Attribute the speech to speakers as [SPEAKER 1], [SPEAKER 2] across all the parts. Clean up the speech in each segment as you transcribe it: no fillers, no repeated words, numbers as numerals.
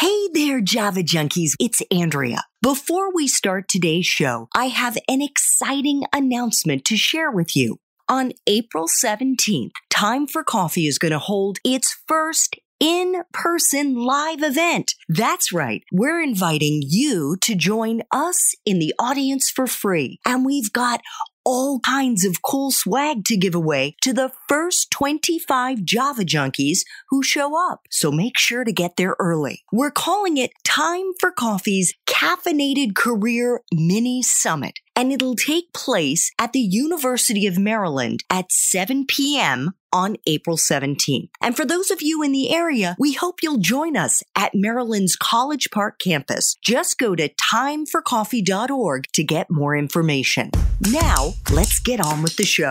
[SPEAKER 1] Hey there, Java Junkies. It's Andrea. Before we start today's show, I have an exciting announcement to share with you. On April 17th, Time for Coffee is going to hold its first in-person live event. That's right. We're inviting you to join us in the audience for free. And we've got all kinds of cool swag to give away to the first 25 Java Junkies who show up. So make sure to get there early. We're calling it Time for Coffee's Caffeinated Career Mini Summit, and it'll take place at the University of Maryland at 7 p.m. on April 17th. And for those of you in the area, we hope you'll join us at Maryland's College Park campus. Just go to timeforcoffee.org to get more information. Now, let's get on with the show.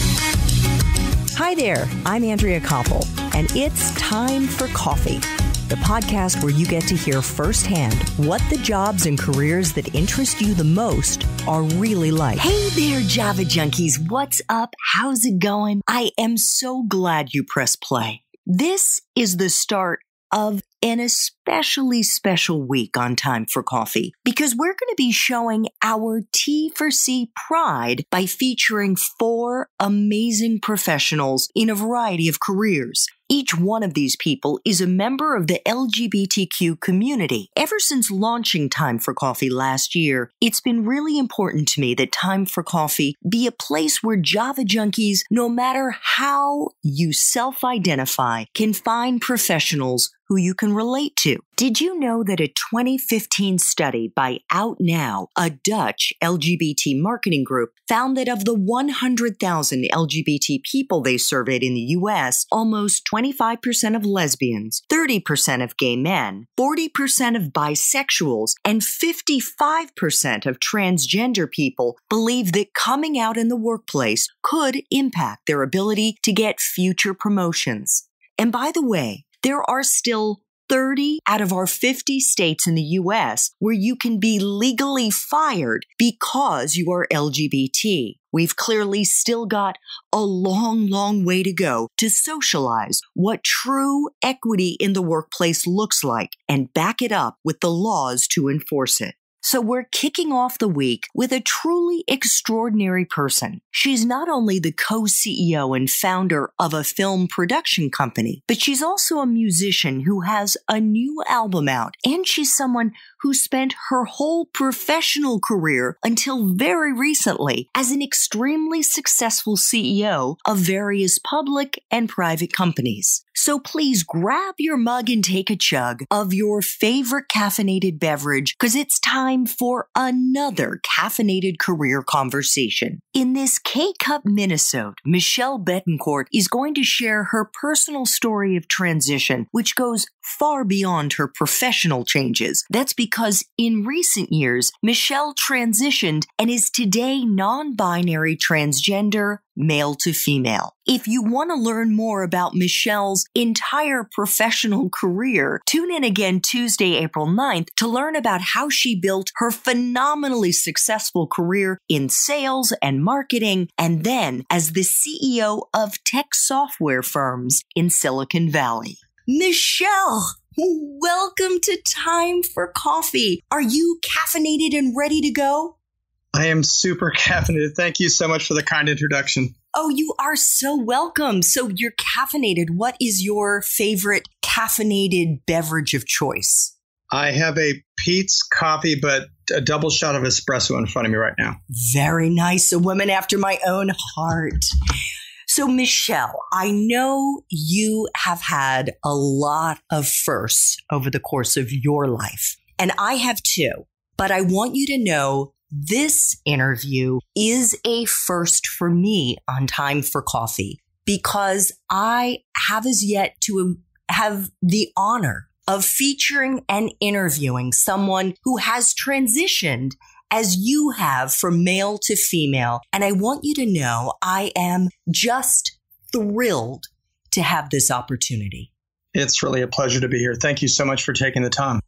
[SPEAKER 1] Hi there, I'm Andrea Koppel, and it's Time for Coffee, the podcast where you get to hear firsthand what the jobs and careers that interest you the most are really like. Hey there, Java Junkies. What's up? How's it going? I am so glad you pressed play. This is the start of an especially special week on Time for Coffee because we're going to be showing our T4C pride by featuring 4 amazing professionals in a variety of careers. Each one of these people is a member of the LGBTQ community. Ever since launching Time for Coffee last year, it's been really important to me that Time for Coffee be a place where Java Junkies, no matter how you self-identify, can find professionals who you can relate to. Did you know that a 2015 study by Out Now, a Dutch LGBT marketing group, found that of the 100,000 LGBT people they surveyed in the U.S., almost 25% of lesbians, 30% of gay men, 40% of bisexuals, and 55% of transgender people believe that coming out in the workplace could impact their ability to get future promotions. And by the way, there are still 30 out of our 50 states in the U.S. where you can be legally fired because you are LGBT. We've clearly still got a long, long way to go to socialize what true equity in the workplace looks like and back it up with the laws to enforce it. So we're kicking off the week with a truly extraordinary person. She's not only the co-CEO and founder of a film production company, but she's also a musician who has a new album out. And she's someone who spent her whole professional career until very recently as an extremely successful CEO of various public and private companies. So please grab your mug and take a chug of your favorite caffeinated beverage because it's time for another caffeinated career conversation. In this K-Cup Minnesota, Michelle Betancourt is going to share her personal story of transition, which goes far beyond her professional changes. That's because in recent years, Michelle transitioned and is today non-binary transgender, male to female. If you want to learn more about Michelle's entire professional career, tune in again Tuesday, April 9th to learn about how she built her phenomenally successful career in sales and marketing, and then as the CEO of tech software firms in Silicon Valley. Michelle, welcome to Time for Coffee. Are you caffeinated and ready to go?
[SPEAKER 2] I am super caffeinated. Thank you so much for the kind introduction.
[SPEAKER 1] Oh, you are so welcome. So you're caffeinated. What is your favorite caffeinated beverage of choice?
[SPEAKER 2] I have a Peet's coffee, but a double shot of espresso in front of me right now.
[SPEAKER 1] Very nice. A woman after my own heart. So Michelle, I know you have had a lot of firsts over the course of your life, and I have too. But I want you to know this interview is a first for me on Time for Coffee because I have as yet to have the honor of featuring and interviewing someone who has transitioned as you have from male to female. And I want you to know I am just thrilled to have this opportunity.
[SPEAKER 2] It's really a pleasure to be here. Thank you so much for taking the time.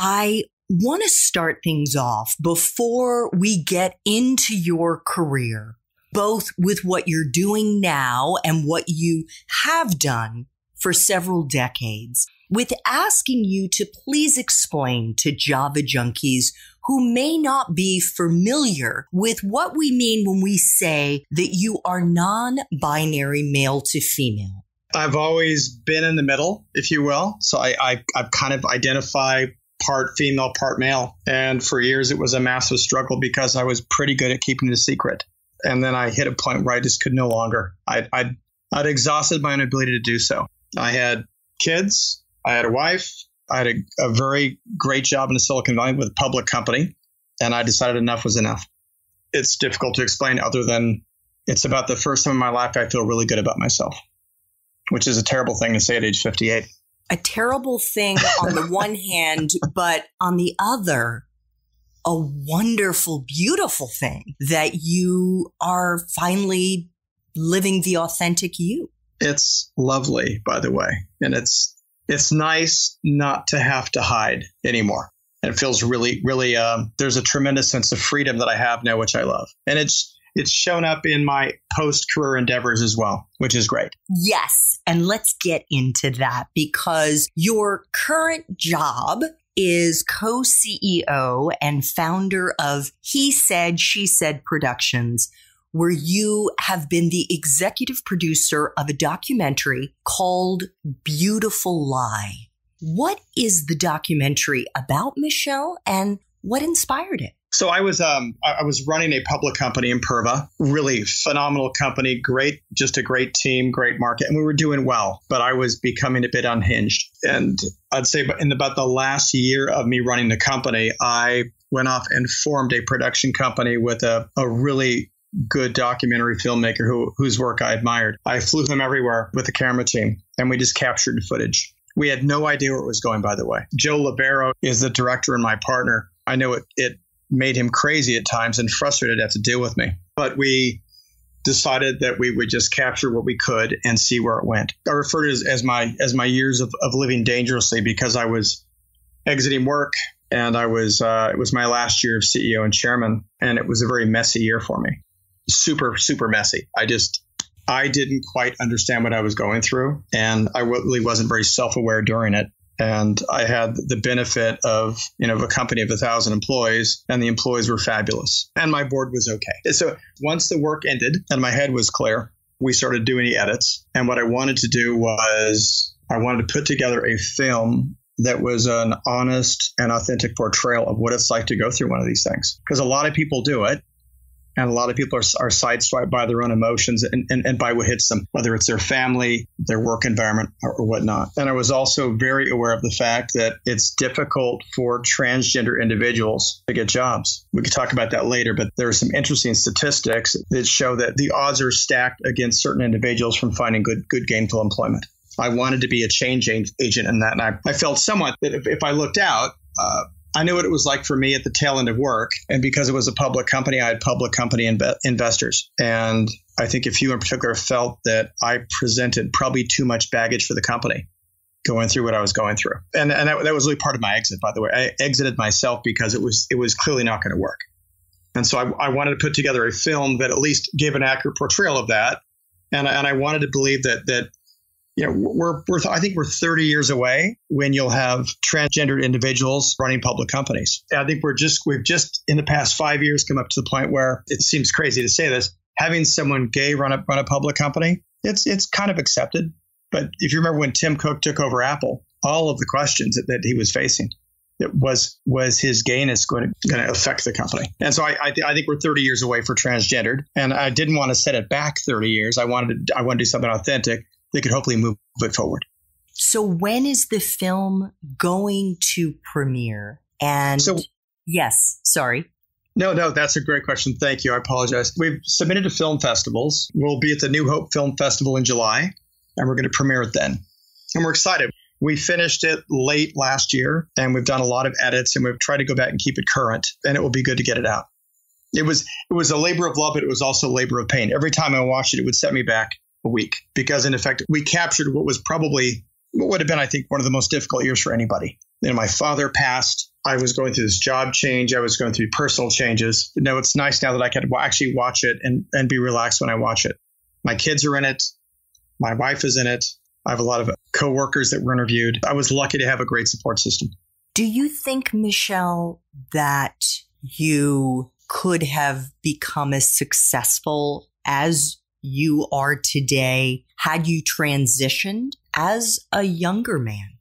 [SPEAKER 1] I want to start things off before we get into your career, both with what you're doing now and what you have done for several decades with asking you to please explain to Java junkies who may not be familiar with what we mean when we say that you are non-binary male to female.
[SPEAKER 2] I've always been in the middle, if you will. So I kind of identify part female, part male. And for years, it was a massive struggle because I was pretty good at keeping it a secret. And then I hit a point where I just could no longer. I'd exhausted my own ability to do so. I had kids. I had a wife. I had a very great job in the Silicon Valley with a public company. And I decided enough was enough. It's difficult to explain other than it's about the first time in my life I feel really good about myself, which is a terrible thing to say at age 58.
[SPEAKER 1] A terrible thing on the one hand, but on the other, a wonderful, beautiful thing that you are finally living the authentic you.
[SPEAKER 2] It's lovely, by the way. And it's nice not to have to hide anymore. And it feels really, really, there's a tremendous sense of freedom that I have now, which I love. And it's shown up in my post-career endeavors as well, which is great.
[SPEAKER 1] Yes. And let's get into that because your current job is co-CEO and founder of He Said, She Said Productions, where you have been the executive producer of a documentary called Beautiful Lie. What is the documentary about, Michelle, and what inspired it?
[SPEAKER 2] So I was running a public company in Perva, really phenomenal company, great, just a great team, great market, and we were doing well, but I was becoming a bit unhinged. And I'd say in about the last year of me running the company, I went off and formed a production company with a really good documentary filmmaker whose work I admired. I flew him everywhere with the camera team, and we just captured the footage. We had no idea where it was going, by the way. Joe Libero is the director and my partner. I know it made him crazy at times and frustrated to have to deal with me. But we decided that we would just capture what we could and see where it went. I refer to it as my years of living dangerously because I was exiting work and it was my last year of CEO and chairman. And it was a very messy year for me. Super, super messy. I didn't quite understand what I was going through, and I really wasn't very self-aware during it. And I had the benefit of a company of 1,000 employees, and the employees were fabulous, and my board was okay. So once the work ended and my head was clear, we started doing the edits. And what I wanted to do was I wanted to put together a film that was an honest and authentic portrayal of what it's like to go through one of these things, because a lot of people do it. And a lot of people are sideswiped by their own emotions and by what hits them, whether it's their family, their work environment, or whatnot. And I was also very aware of the fact that it's difficult for transgender individuals to get jobs. We could talk about that later, but there are some interesting statistics that show that the odds are stacked against certain individuals from finding good gainful employment. I wanted to be a change agent in that. And I felt somewhat that if I looked out, I knew what it was like for me at the tail end of work. And because it was a public company, I had public company investors. And I think a few in particular felt that I presented probably too much baggage for the company going through what I was going through. And that was really part of my exit, by the way. I exited myself because it was clearly not going to work. And so I wanted to put together a film that at least gave an accurate portrayal of that. And I wanted to believe that I think we're 30 years away when you'll have transgendered individuals running public companies. I think we've just in the past 5 years come up to the point where it seems crazy to say this, having someone gay run a public company, it's kind of accepted. But if you remember when Tim Cook took over Apple, all of the questions that he was facing, it was his gayness going to affect the company? And so I think we're 30 years away for transgendered, and I didn't want to set it back 30 years. I wanted to do something authentic that could hopefully move it forward.
[SPEAKER 1] So when is the film going to premiere? And yes, sorry.
[SPEAKER 2] No, that's a great question. Thank you. I apologize. We've submitted to film festivals. We'll be at the New Hope Film Festival in July, and we're going to premiere it then. And we're excited. We finished it late last year, and we've done a lot of edits, and we've tried to go back and keep it current, and it will be good to get it out. It was a labor of love, but it was also a labor of pain. Every time I watched it, it would set me back a week because, in effect, we captured what would have been, I think, one of the most difficult years for anybody. My father passed. I was going through this job change. I was going through personal changes. It's nice now that I can actually watch it and be relaxed when I watch it. My kids are in it. My wife is in it. I have a lot of coworkers that were interviewed. I was lucky to have a great support system.
[SPEAKER 1] Do you think, Michel, that you could have become as successful as you are today had you transitioned as a younger man?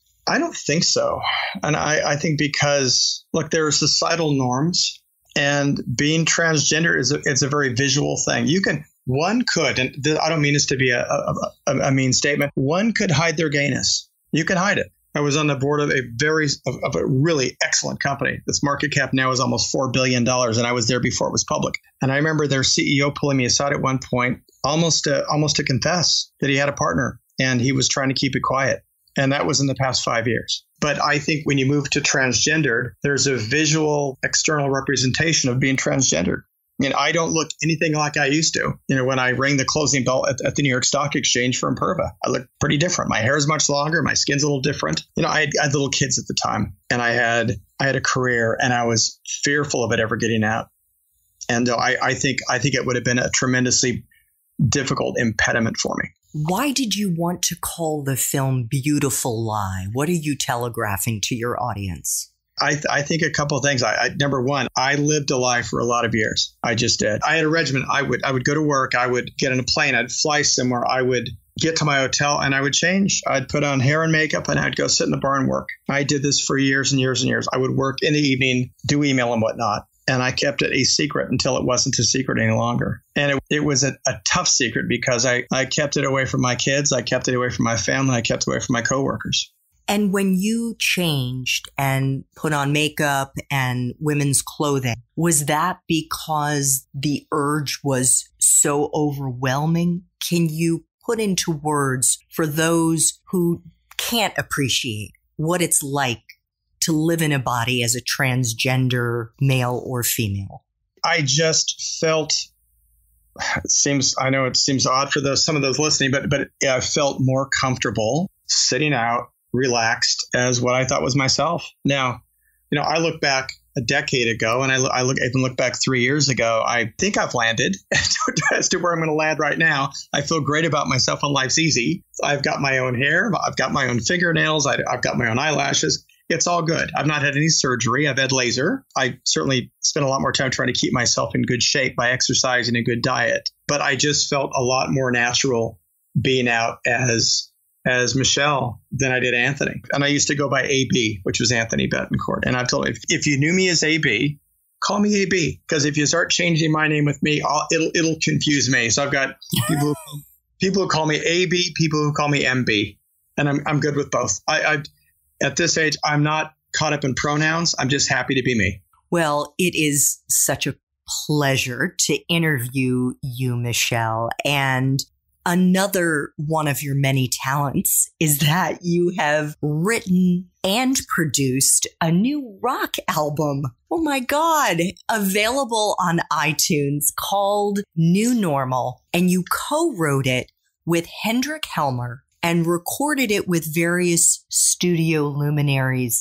[SPEAKER 2] I don't think so. And I think because, look, there are societal norms, and being transgender is a very visual thing. One could, and I don't mean this to be a mean statement, one could hide their gayness. You can hide it. I was on the board of a really excellent company. This market cap now is almost $4 billion, and I was there before it was public. And I remember their CEO pulling me aside at one point, almost to confess that he had a partner, and he was trying to keep it quiet. And that was in the past 5 years. But I think when you move to transgendered, there's a visual external representation of being transgendered. I mean, I don't look anything like I used to. When I rang the closing bell at the New York Stock Exchange for Imperva, I look pretty different. My hair is much longer. My skin's a little different. I had little kids at the time, and I had a career, and I was fearful of it ever getting out. And I think it would have been a tremendously difficult impediment for me.
[SPEAKER 1] Why did you want to call the film Beautiful Lie? What are you telegraphing to your audience?
[SPEAKER 2] I think a couple of things. Number one, I lived a lie for a lot of years. I just did. I had a regimen. I would go to work. I would get on a plane. I'd fly somewhere. I would get to my hotel and I would change. I'd put on hair and makeup and I'd go sit in the bar and work. I did this for years and years and years. I would work in the evening, do email and whatnot. And I kept it a secret until it wasn't a secret any longer. And it was a tough secret because I kept it away from my kids. I kept it away from my family. I kept it away from my coworkers.
[SPEAKER 1] And when you changed and put on makeup and women's clothing, was that because the urge was so overwhelming? Can you put into words for those who can't appreciate what it's like to live in a body as a transgender male or female?
[SPEAKER 2] I just felt, I know it seems odd for some of those listening, but I felt more comfortable sitting out, relaxed as what I thought was myself. Now, I look back a decade ago and I even look back 3 years ago. I think I've landed as to where I'm going to land right now. I feel great about myself and life's easy. I've got my own hair. I've got my own fingernails. I've got my own eyelashes. It's all good. I've not had any surgery. I've had laser. I certainly spent a lot more time trying to keep myself in good shape by exercising a good diet. But I just felt a lot more natural being out as Michel than I did Anthony. And I used to go by AB, which was Anthony Betancourt. And I've told him, if you knew me as AB, call me AB. Because if you start changing my name with me, it'll confuse me. So I've got people who call me AB, people who call me MB. And I'm good with both. At this age, I'm not caught up in pronouns. I'm just happy to be me.
[SPEAKER 1] Well, it is such a pleasure to interview you, Michel. And another one of your many talents is that you have written and produced a new rock album. Oh my God. Available on iTunes called New Normal. And you co-wrote it with Hendrik Helmer and recorded it with various studio luminaries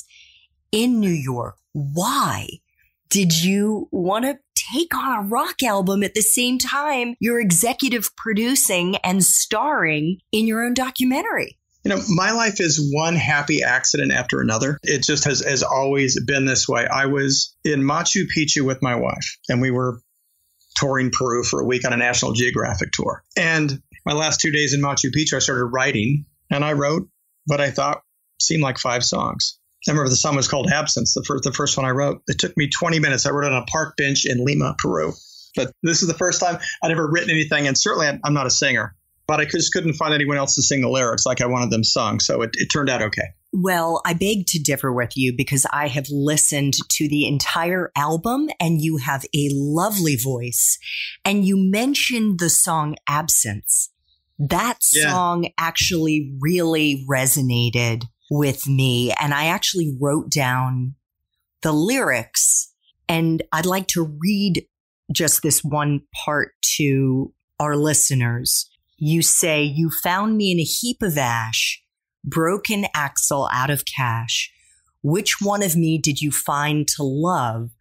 [SPEAKER 1] in New York. Why did you want to take on a rock album at the same time you're executive producing and starring in your own documentary?
[SPEAKER 2] My life is one happy accident after another. It just has always been this way. I was in Machu Picchu with my wife, and we were touring Peru for a week on a National Geographic tour. And my last 2 days in Machu Picchu, I started writing, and I wrote what I thought seemed like 5 songs. I remember the song was called Absence, the first one I wrote. It took me 20 minutes. I wrote it on a park bench in Lima, Peru. But this is the first time I'd ever written anything, and certainly I'm not a singer. But I just couldn't find anyone else to sing the lyrics like I wanted them sung, so it turned out okay.
[SPEAKER 1] Well, I beg to differ with you because I have listened to the entire album and you have a lovely voice. And you mentioned the song Absence. That song actually really resonated with me. And I actually wrote down the lyrics. And I'd like to read just this one part to our listeners. You say, "You found me in a heap of ash, broken axle out of cash. Which one of me did you find to love?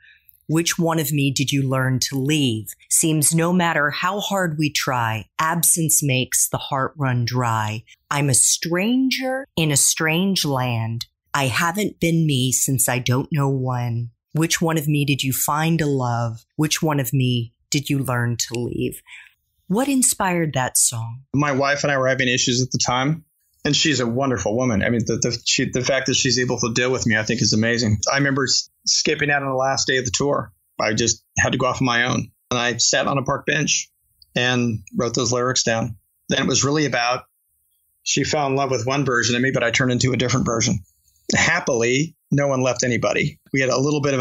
[SPEAKER 1] Which one of me did you learn to leave? Seems no matter how hard we try, absence makes the heart run dry. I'm a stranger in a strange land. I haven't been me since I don't know when. Which one of me did you find to love? Which one of me did you learn to leave? What inspired that song?
[SPEAKER 2] My wife and I were having issues at the time, and she's a wonderful woman. I mean, the fact that she's able to deal with me, I think, is amazing. I remember skipping out on the last day of the tour. I just had to go off on my own, and I sat on a park bench and wrote those lyrics down. Then it was really about, she fell in love with one version of me, but I turned into a different version. Happily, no one left anybody. We had a little bit of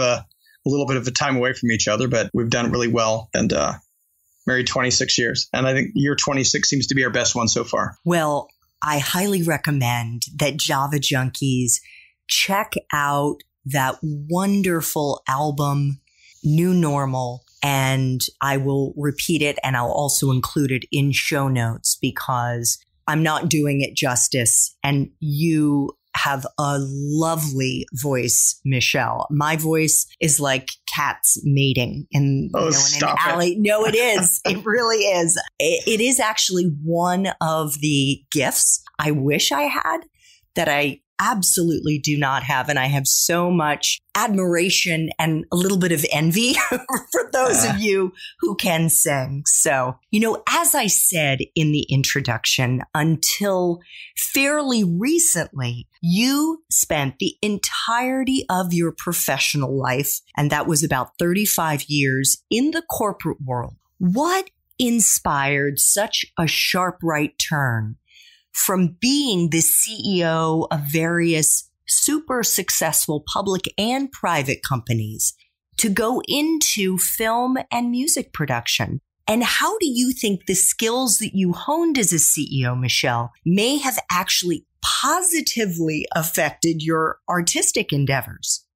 [SPEAKER 2] a time away from each other, but we've done really well, and married 26 years. And I think year 26 seems to be our best one so far.
[SPEAKER 1] Well, I highly recommend that Java Junkies check out that wonderful album, New Normal, and I will repeat it, and I'll also include it in show notes because I'm not doing it justice. And you have a lovely voice, Michelle. My voice is like cats mating in, in an alley. No, it is. It really is. It is actually one of the gifts I wish I had that I absolutely do not have. And I have so much admiration and a little bit of envy for those of you who can sing. So, as I said in the introduction, until fairly recently, you spent the entirety of your professional life, and that was about 35 years, in the corporate world. What inspired such a sharp right turn from being the CEO of various super successful public and private companies to go into film and music production? And how do you think the skills that you honed as a CEO, Michelle, may have actually positively affected your artistic endeavors?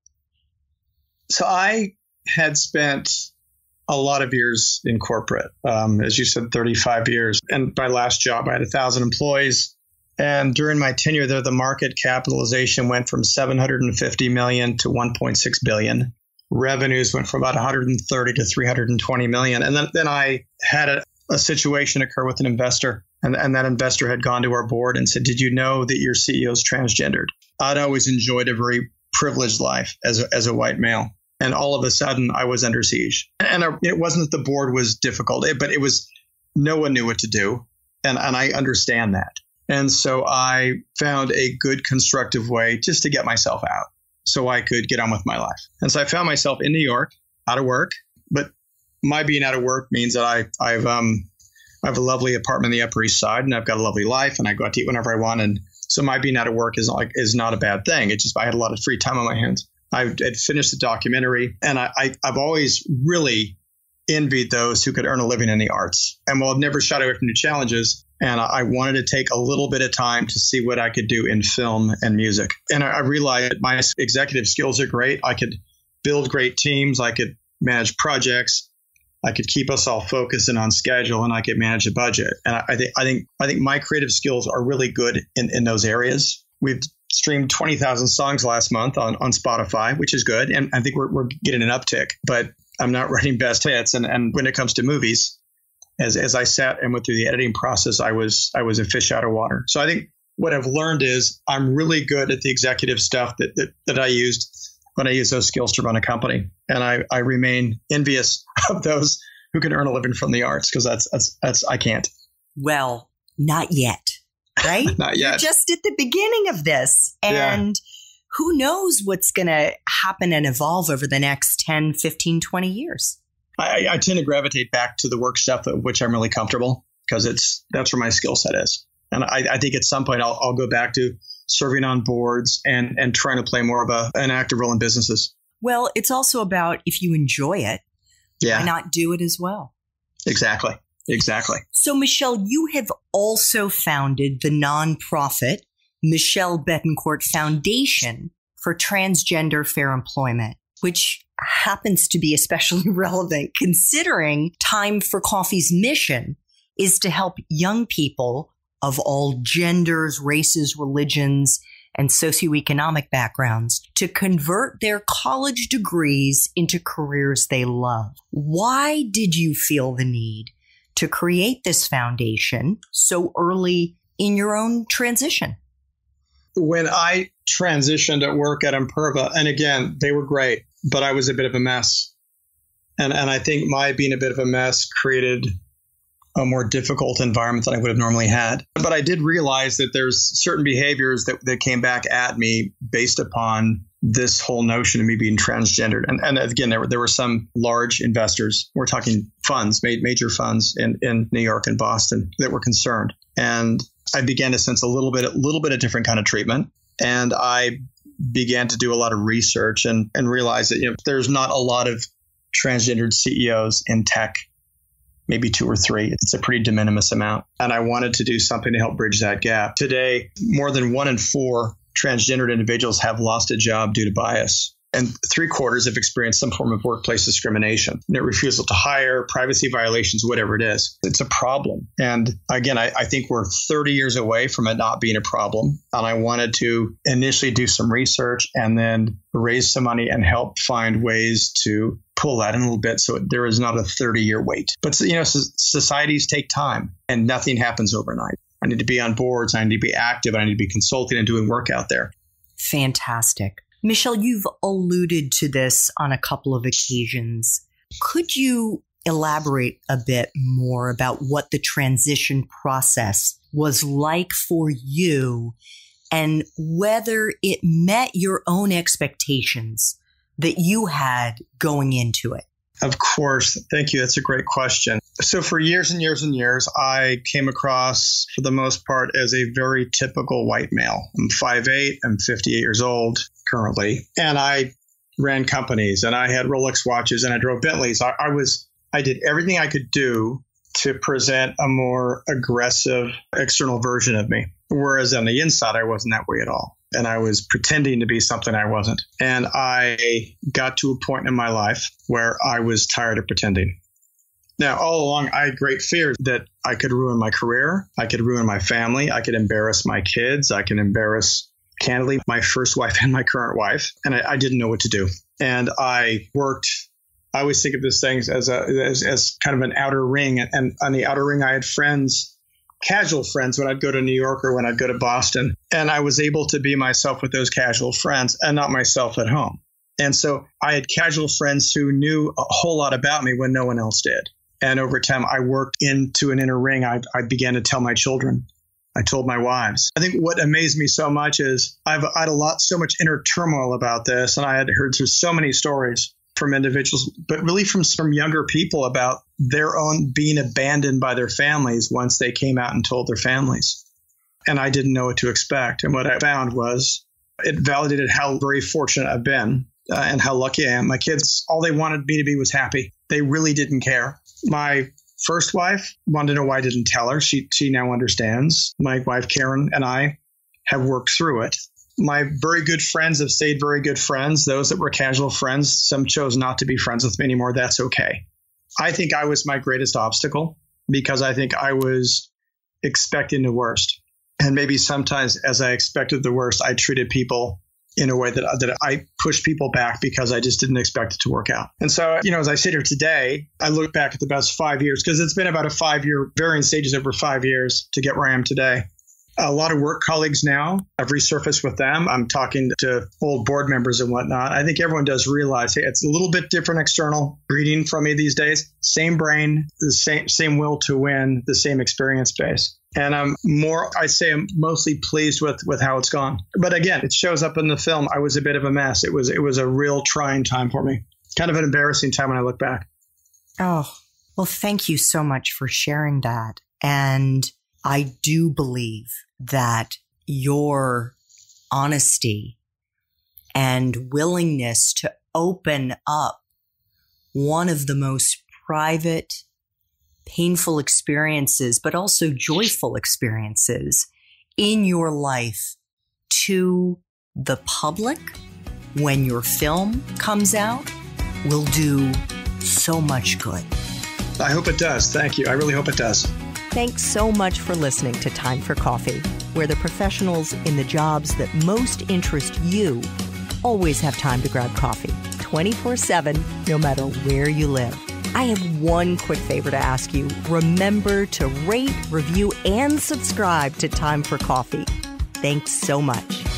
[SPEAKER 2] So I had spent a lot of years in corporate, as you said, 35 years. And my last job, I had 1,000 employees. And during my tenure there, the market capitalization went from $750 million to $1.6 billion. Revenues went from about 130 to 320 million. And then I had a situation occur with an investor. And that investor had gone to our board and said, "Did you know that your CEO is transgendered?" I'd always enjoyed a very privileged life as a white male. And all of a sudden, I was under siege. And it wasn't that the board was difficult, but it was no one knew what to do. And I understand that. And so I found a good constructive way just to get myself out so I could get on with my life. And so I found myself in New York, out of work. But my being out of work means that I have a lovely apartment on the Upper East Side, and I've got a lovely life, and I go out to eat whenever I want. And so my being out of work is not a bad thing. It's just I had a lot of free time on my hands. I had finished the documentary, and I've always really envied those who could earn a living in the arts. And while I've never shied away from new challenges, and I wanted to take a little bit of time to see what I could do in film and music. And I realized my executive skills are great. I could build great teams. I could manage projects. I could keep us all focused and on schedule, and I could manage a budget. And I think my creative skills are really good in those areas. We've streamed 20,000 songs last month on Spotify, which is good. And I think we're getting an uptick, but I'm not writing best hits. And when it comes to movies, as I sat and went through the editing process, I was a fish out of water. So I think what I've learned is I'm really good at the executive stuff that I used when I use those skills to run a company. And I remain envious of those who can earn a living from the arts, because that's I can't.
[SPEAKER 1] Well, not yet, right?
[SPEAKER 2] Not yet.
[SPEAKER 1] You're just at the beginning of this. And who knows what's going to happen and evolve over the next 10, 15, 20 years.
[SPEAKER 2] I tend to gravitate back to the work stuff of which I'm really comfortable, because that's where my skill set is. And I think at some point I'll go back to serving on boards and trying to play more of an active role in businesses.
[SPEAKER 1] Well, it's also about, if you enjoy it, why not do it as well? Exactly. So, Michelle, you have also founded the nonprofit Michelle Betancourt Foundation for Transgender Fair Employment, which happens to be especially relevant considering Time for Coffee's mission is to help young people of all genders, races, religions, and socioeconomic backgrounds to convert their college degrees into careers they love. Why did you feel the need to create this foundation so early in your own transition?
[SPEAKER 2] When I transitioned at work at Imperva, and again, they were great, but I was a bit of a mess. And I think my being a bit of a mess created a more difficult environment than I would have normally had. But I did realize that there's certain behaviors that came back at me based upon this whole notion of me being transgendered. And again, there were some large investors, we're talking funds, major funds in New York and Boston, that were concerned. And I began to sense a little bit of different kind of treatment. And I began to do a lot of research and realize that there's not a lot of transgendered CEOs in tech, maybe 2 or 3. It's a pretty de minimis amount. And I wanted to do something to help bridge that gap. Today, more than 1 in 4 transgendered individuals have lost a job due to bias. And 3/4 have experienced some form of workplace discrimination, refusal to hire, privacy violations, whatever it is. It's a problem. And again, I think we're 30 years away from it not being a problem. And I wanted to initially do some research and then raise some money and help find ways to pull that in a little bit so there is not a 30-year wait. But societies take time and nothing happens overnight. I need to be on boards. I need to be active. I need to be consulting and doing work out there.
[SPEAKER 1] Fantastic. Michelle, you've alluded to this on a couple of occasions. Could you elaborate a bit more about what the transition process was like for you and whether it met your own expectations that you had going into it?
[SPEAKER 2] Of course. Thank you. That's a great question. So for years and years and years, I came across, for the most part, as a very typical white male. I'm 5'8", I'm 58 years old currently, and I ran companies, and I had Rolex watches, and I drove Bentleys. I did everything I could do to present a more aggressive external version of me, whereas on the inside, I wasn't that way at all. And I was pretending to be something I wasn't. And I got to a point in my life where I was tired of pretending. Now, all along, I had great fears that I could ruin my career. I could ruin my family. I could embarrass my kids. I could embarrass, candidly, my first wife and my current wife. And I didn't know what to do. And I always think of these things as kind of an outer ring. And on the outer ring, I had friends, casual friends, when I'd go to New York or when I'd go to Boston. And I was able to be myself with those casual friends and not myself at home. And so I had casual friends who knew a whole lot about me when no one else did. And over time, I worked into an inner ring. I began to tell my children. I told my wives. I think what amazed me so much is I had so much inner turmoil about this. And I had heard through so many stories from individuals, but really from younger people about their own being abandoned by their families once they came out and told their families. And I didn't know what to expect. And what I found was it validated how very fortunate I've been and how lucky I am. My kids, all they wanted me to be was happy. They really didn't care. My first wife wanted to know why I didn't tell her. She now understands. My wife, Karen, and I have worked through it. My very good friends have stayed very good friends. Those that were casual friends, some chose not to be friends with me anymore. That's okay. I think I was my greatest obstacle because I think I was expecting the worst. And maybe sometimes as I expected the worst, I treated people in a way that I pushed people back because I just didn't expect it to work out. And so, as I sit here today, I look back at the best 5 years because it's been about a 5-year, varying stages over 5 years to get where I am today. A lot of work colleagues now, I've resurfaced with them. I'm talking to old board members and whatnot. I think everyone does realize, hey, it's a little bit different external greeting from me these days. Same brain, the same will to win, the same experience base. And I'm mostly pleased with how it's gone. But again, it shows up in the film. I was a bit of a mess. It was a real trying time for me. Kind of an embarrassing time when I look back.
[SPEAKER 1] Oh, well, thank you so much for sharing that. And I do believe that your honesty and willingness to open up one of the most private, painful experiences, but also joyful experiences in your life to the public when your film comes out will do so much good.
[SPEAKER 2] I hope it does. Thank you. I really hope it does.
[SPEAKER 1] Thanks so much for listening to Time for Coffee, where the professionals in the jobs that most interest you always have time to grab coffee 24/7, no matter where you live. I have one quick favor to ask you. Remember to rate, review, and subscribe to Time for Coffee. Thanks so much.